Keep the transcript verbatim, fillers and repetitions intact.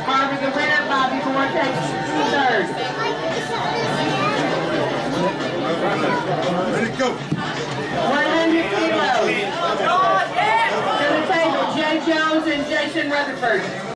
Harvey the winner, Bobby Vortex third. Ready to go. one hundred kilos. To the table, Jay Jones and Jason Rutherford.